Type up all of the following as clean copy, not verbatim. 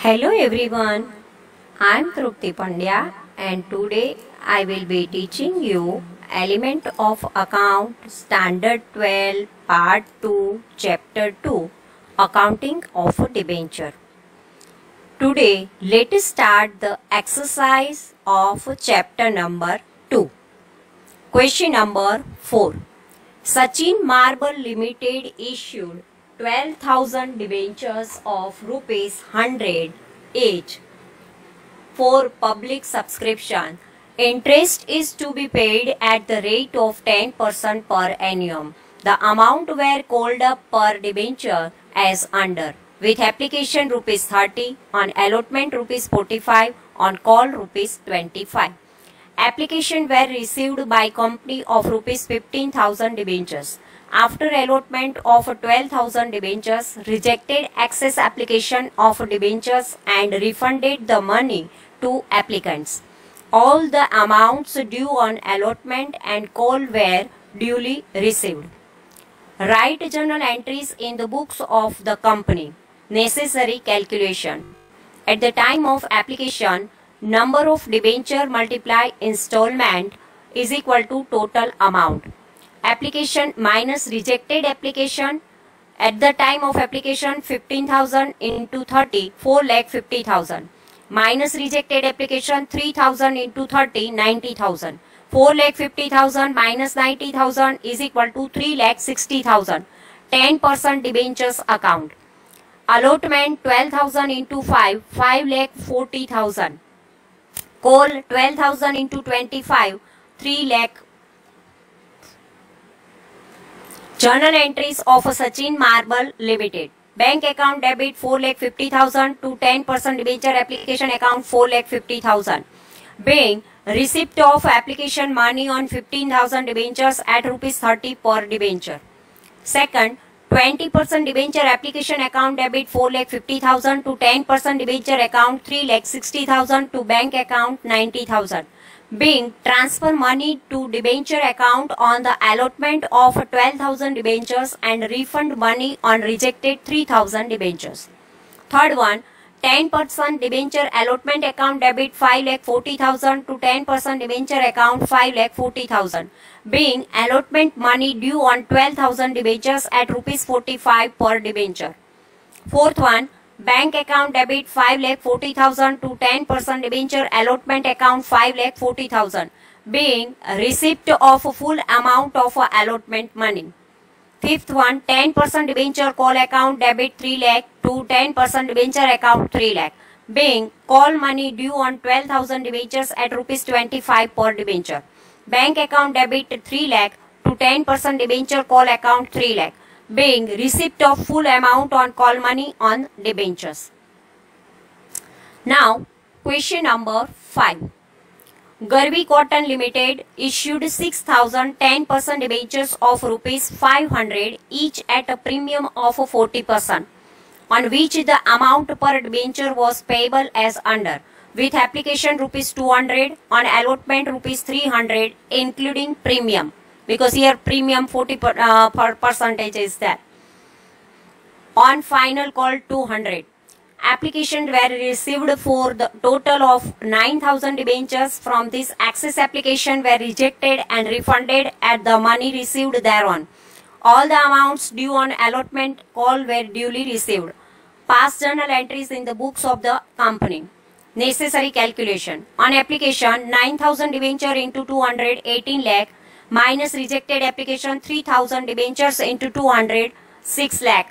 Hello everyone, I am Trupti Pandya and today I will be teaching you Element of Account Standard 12 Part 2 Chapter 2 Accounting of a Debenture. Today let us start the exercise of chapter number 2. Question number 4. Sachin Marble Limited issued 12,000 debentures of rupees 100 each for public subscription. Interest is to be paid at the rate of 10% per annum. The amount were called up per debenture as under, with application rupees 30, on allotment rupees 45, on call rupees 25. Application were received by company of rupees 15,000 debentures. After allotment of 12,000 debentures, rejected excess application of debentures and refunded the money to applicants. All the amounts due on allotment and call were duly received. Write journal entries in the books of the company. Necessary calculation. At the time of application, number of debenture multiply installment is equal to total amount. Application minus rejected application. At the time of application, 15,000 into 30, 4,50,000. Minus rejected application, 3,000 into 30, 90,000. 4,50,000 minus 90,000 is equal to 3,60,000. 10% debentures account. Allotment 12,000 into 5, 5,40,000. Call 12,000 into 25, 3 lakh. Journal entries of Sachin Marble Limited. Bank account debit 4,50,000 to 10% debenture application account 4,50,000. Being receipt of application money on 15,000 debentures at rupees 30 per debenture. Second, 20% debenture application account debit 4,50,000 to 10% debenture account 3,60,000 to bank account 90,000. Being transfer money to debenture account on the allotment of 12,000 debentures and refund money on rejected 3,000 debentures. Third one, 10% debenture allotment account debit 5,40,000 to 10% debenture account 5,40,000. Being allotment money due on 12,000 debentures at rupees 45 per debenture. Fourth one, bank account debit 5,40,000 to 10% debenture allotment account 5,40,000. Being receipt of full amount of allotment money. Fifth one, 10% debenture call account debit 3 lakh to 10% debenture account 3 lakh. Being call money due on 12,000 debentures at rupees 25 per debenture. Bank account debit 3 lakh to 10% debenture call account 3 lakh. Being receipt of full amount on call money on debentures. Now, question number 5. Garvi Cotton Limited issued 6,000 10% debentures of rupees 500 each at a premium of 40%, on which the amount per debenture was payable as under, with application rupees 200, on allotment rupees 300 including premium, because here premium 40% percentage is there. On final call 200. Application were received for the total of 9,000 debentures. From this, access application were rejected and refunded at the money received thereon. All the amounts due on allotment call were duly received. Past journal entries in the books of the company. Necessary calculation. On application, 9,000 debenture into 200, 18 lakh, minus rejected application 3,000 debentures into 200, 6 lakh.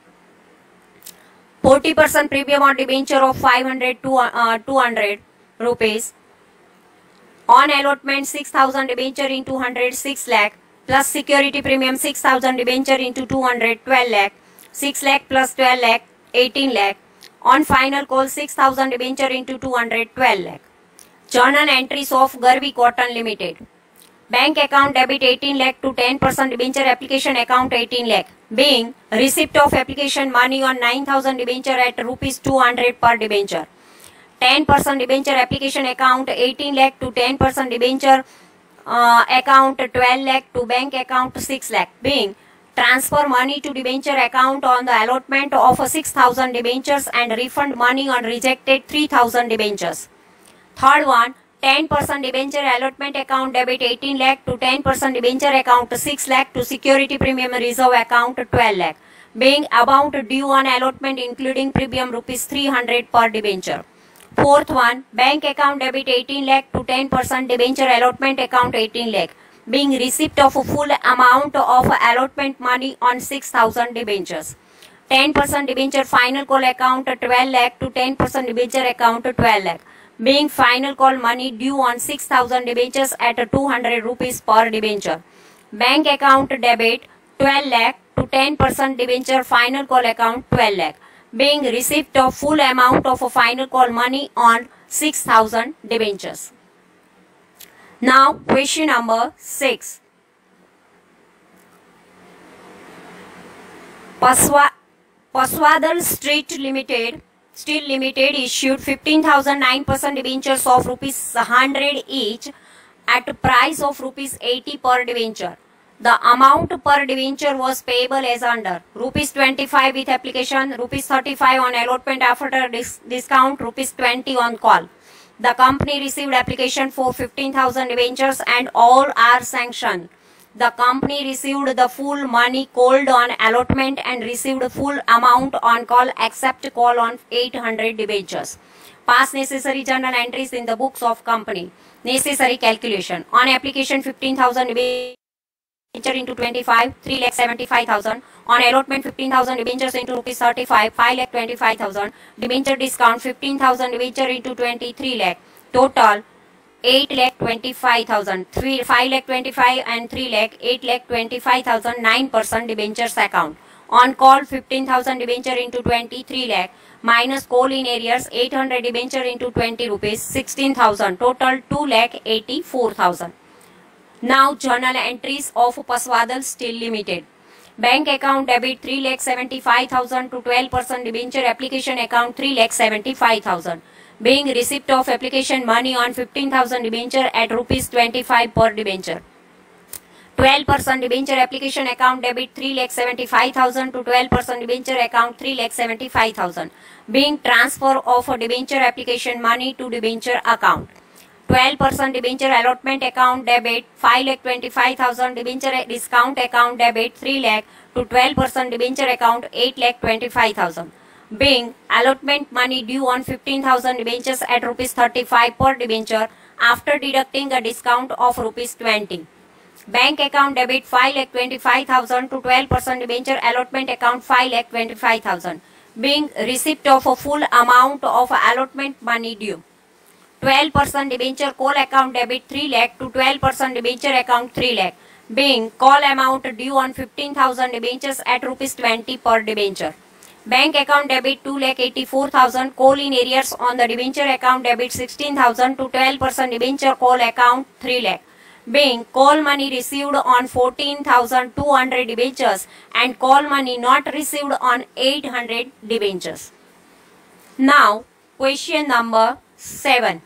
40% premium on debenture of 500 to 200 rupees. On allotment 6,000 debenture into 200, 6 lakh, plus security premium 6,000 debenture into 200, 12 lakh. 6 lakh plus 12 lakh, 18 lakh. On final call 6,000 debenture into 200, 12 lakh. Journal entries of Garvi Cotton Limited. Bank account debit 18 lakh to 10% debenture application account 18 lakh. Being receipt of application money on 9,000 debenture at rupees 200 per debenture. 10% debenture application account 18 lakh to 10% debenture account 12 lakh to bank account 6 lakh. Being transfer money to debenture account on the allotment of 6,000 debentures and refund money on rejected 3,000 debentures. Third one, 10% debenture allotment account debit 18 lakh to 10% debenture account 6 lakh to security premium reserve account 12 lakh, being amount due on allotment including premium rupees 300 per debenture. Fourth one, bank account debit 18 lakh to 10% debenture allotment account 18 lakh, being receipt of full amount of allotment money on 6,000 debentures. 10% debenture final call account 12 lakh to 10% debenture account 12 lakh, being final call money due on 6,000 debentures at 200 rupees per debenture. Bank account debit 12 lakh to 10% debenture final call account 12 lakh, being receipt of full amount of final call money on 6,000 debentures. Now question number 6. Paswadal Steel Limited issued 15,009% debentures of rupees 100 each at price of rupees 80 per debenture. The amount per debenture was payable as under: rupees 25 with application, rupees 35 on allotment after discount, rupees 20 on call. The company received application for 15,000 debentures and all are sanctioned. The company received the full money called on allotment and received full amount on call except call on 800 debentures. Pass necessary journal entries in the books of company. Necessary calculation. On application 15,000 debenture into 25, 3,75,000. On allotment 15,000 debentures into rupees 35, 5,25,000. Debenture discount 15,000 debenture into 23 lakh. Total 8,25,000. 5,25,000 and 3 lakh, 8,25,000, 9% debentures account. On call 15,000 debenture into 23 lakh minus call in arrears 800 debenture into 20 rupees, 16,000. Total 2,84,000. Now journal entries of Paswadal Steel Limited. Bank account debit 3,75,000 to 12% debenture application account 3,75,000, being receipt of application money on 15,000 debenture at rupees 25 per debenture. 12% debenture application account debit 3,75,000 to 12% debenture account 3,75,000, being transfer of debenture application money to debenture account. 12% debenture allotment account debit 5,25,000 debenture discount account debit 3 lakh to 12% debenture account 8,25,000, being allotment money due on 15,000 debentures at rupees 35 per debenture after deducting a discount of rupees 20. Bank account debit 5,25,000 to 12% debenture allotment account 5,25,000, being receipt of a full amount of allotment money due. 12% debenture call account debit 3 lakh to 12% debenture account 3 lakh, being call amount due on 15,000 debentures at rupees 20 per debenture. Bank account debit 2,84,000, call in arrears on the debenture account debit 16,000 to 12% debenture call account 3 lakh, being call money received on 14,200 debentures and call money not received on 800 debentures. Now question number 7.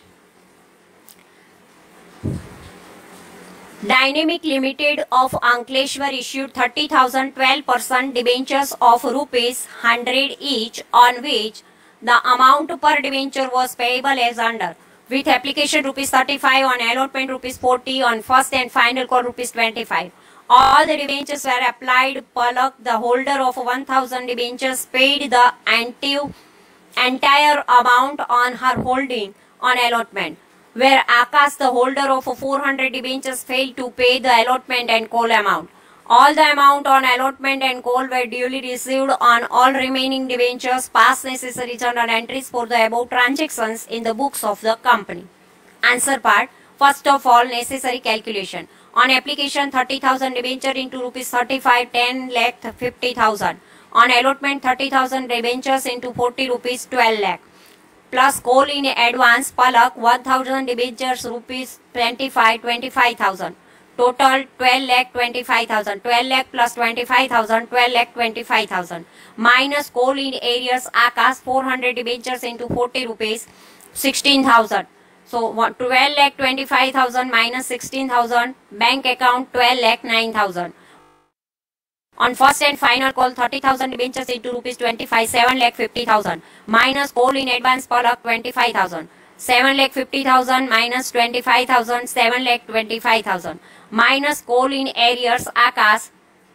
Dynamic Limited of Ankleshwar issued 30,000 12% debentures of rupees 100 each, on which the amount per debenture was payable as under: with application rupees 35, on allotment rupees 40, on first and final call rupees 25. All the debentures were applied. Palak, the holder of 1,000 debentures, paid the entire amount on her holding on allotment, where Akash, the holder of 400 debentures, failed to pay the allotment and call amount. All the amount on allotment and call were duly received on all remaining debentures. Pass necessary journal entries for the above transactions in the books of the company. Answer part. First of all, necessary calculation. On application 30,000 debenture into rupees 35, 10 lakh 50,000. On allotment 30,000 debentures into 40 rupees 12 lakh. Plus call in advance Palak 1,000 debentures rupees 25,000. Total 12 lakh 25,000. 12 lakh plus 25,000, 12 lakh 25,000. Minus call in arrears Akash 400 debentures into 40 rupees 16,000. So 12 lakh 25,000 minus 16,000. Bank account 12 lakh 9,000. On first and final call, 30,000 debentures into rupees 25, 7,50,000 minus call in advance per lakh 25,000. 7,50,000 minus 25,000, 7,25,000 minus call in arrears Akash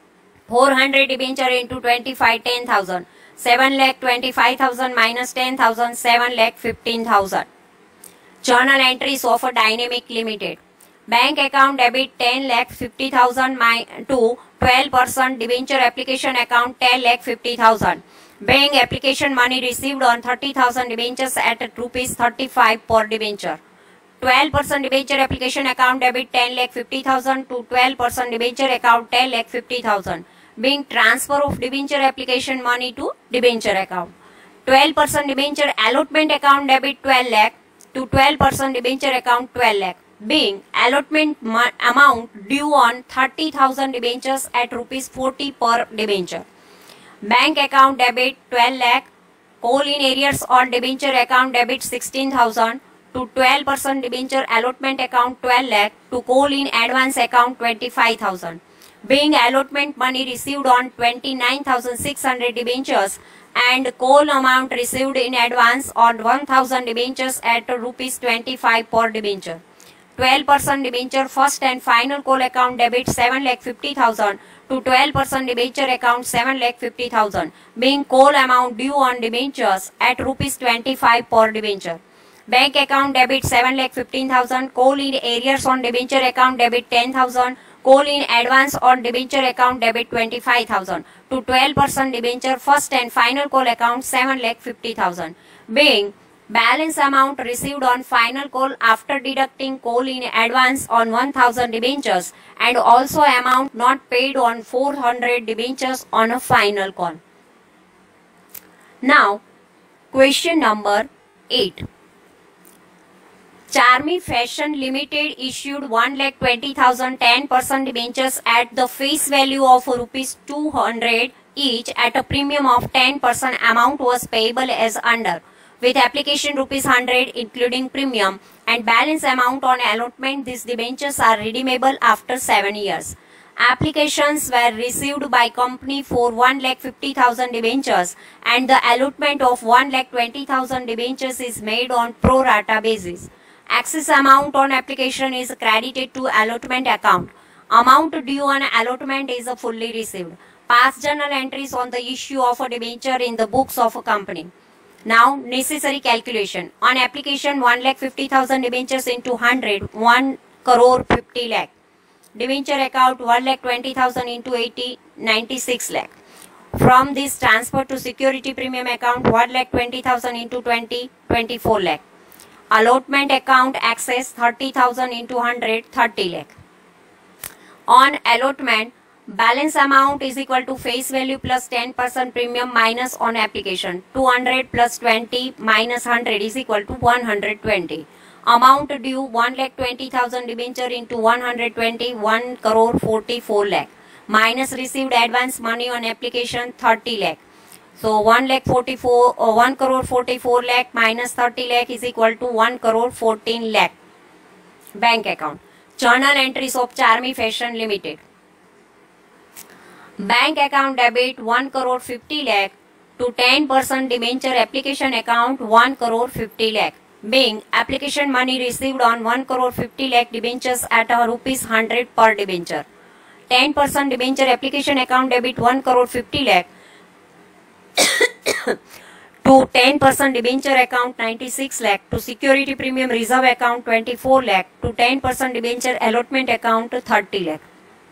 400 debenture into 25, 10,000. 7,25,000 minus 10,000, 7,15,000. Journal entries of a Dynamic Limited. Bank account debit 10,50,000 to 12% debenture application account 10,50,000. Bank application money received on 30,000 debentures at rupees 35 per debenture. 12% debenture application account debit 10,50,000 to 12% debenture account 10,50,000. Being transfer of debenture application money to debenture account. 12% debenture allotment account debit 12 lakh to 12% debenture account 12 lakh. Being allotment amount due on 30,000 debentures at rupees 40 per debenture. Bank account debit 12 lakh, call in arrears on debenture account debit 16,000 to 12% debenture allotment account 12 lakh to call in advance account 25,000. Being allotment money received on 29,600 debentures and call amount received in advance on 1,000 debentures at rupees 25 per debenture. 12% debenture first and final call account debit 7,50,000 to 12% debenture account 7,50,000 being call amount due on debentures at rupees 25 per debenture. Bank account debit 7,15,000, call in arrears on debenture account debit 10,000, call in advance on debenture account debit 25,000 to 12% debenture first and final call account 7,50,000 being balance amount received on final call after deducting call in advance on 1,000 debentures and also amount not paid on 400 debentures on a final call. Now, question number 8. Charmy Fashion Limited issued 1,20,000 10% debentures at the face value of rupees 200 each at a premium of 10%. Amount was payable as under. With application rupees 100 including premium and balance amount on allotment, these debentures are redeemable after 7 years. Applications were received by company for 1,50,000 debentures and the allotment of 1,20,000 debentures is made on pro rata basis. Excess amount on application is credited to allotment account. Amount due on allotment is fully received. Past journal entries on the issue of a debenture in the books of a company. Now, necessary calculation. On application 1,50,000 debentures into 100, 1 crore 50 lakh. Debenture account 1,20,000 into 80, 96 lakh. From this transfer to security premium account 1,20,000 into 20, 24 lakh. Allotment account access 30,000 into 100, 30 lakh. On allotment, balance amount is equal to face value plus 10% premium minus on application. 200 plus 20 minus 100 is equal to 120. Amount due 1,20,000 debenture into 120, 1 crore 44 lakh. Minus received advance money on application 30 lakh. So 1 crore 44 lakh minus 30 lakh is equal to 1 crore 14 lakh. Bank account. Journal entries of Charmy Fashion Limited. Bank account debit 1 crore 50 lakh to 10% debenture application account 1 crore 50 lakh. Being application money received on 1 crore 50 lakh debentures at a rupees 100 per debenture. 10% debenture application account debit 1 crore 50 lakh to 10% debenture account 96 lakh to security premium reserve account 24 lakh to 10% debenture allotment account 30 lakh.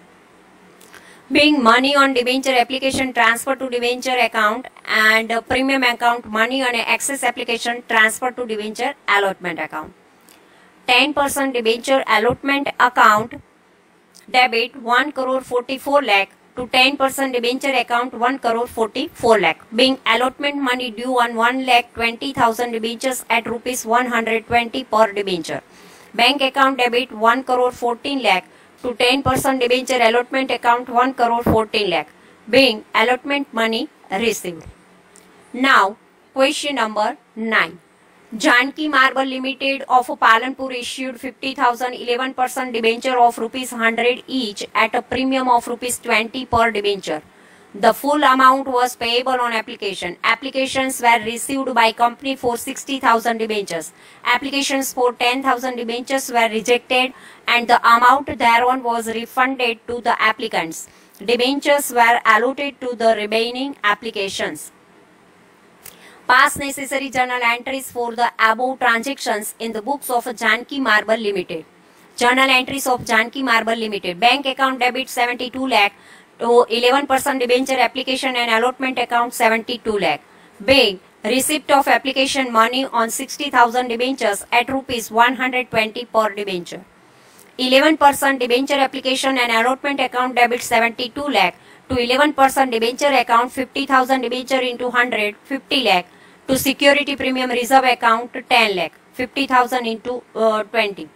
Being money on debenture application transfer to debenture account and premium account money on excess application transfer to debenture allotment account. 10% debenture allotment account debit 1 crore 44 lakh to 10% debenture account 1 crore 44 lakh. Being allotment money due on 1,20,000 debentures at rupees 120 per debenture. Bank account debit 1 crore 14 lakh to 10% debenture allotment account 1 crore 14 lakh. Being allotment money received. Now, question number 9. Janki Marble Limited of Palanpur issued 50,000 11% debenture of rupees 100 each at a premium of rupees 20 per debenture. The full amount was payable on application. Applications were received by company for 60,000 debentures. Applications for 10,000 debentures were rejected and the amount thereon was refunded to the applicants. Debentures were allotted to the remaining applications. Pass necessary journal entries for the above transactions in the books of Janki Marble Limited. Journal entries of Janki Marble Limited. Bank account debit 72 lakh to 11% debenture application and allotment account 72 lakh. Bank receipt of application money on 60,000 debentures at rupees 120 per debenture. 11% debenture application and allotment account debit 72 lakh to 11% debenture account 50,000 debenture into 100 50 lakh to security premium reserve account 10 lakh 50,000 into 20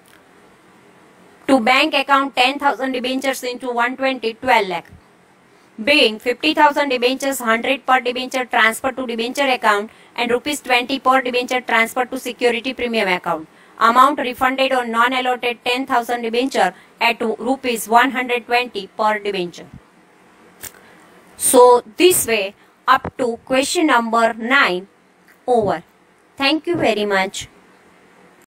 to bank account 10,000 debentures into 120 12 lakh. Being 50,000 debentures 100 per debenture transfer to debenture account and rupees 20 per debenture transfer to security premium account. Amount refunded on non-allotted 10,000 debenture at rupees 120 per debenture. So this way up to question number 9 over. Thank you very much.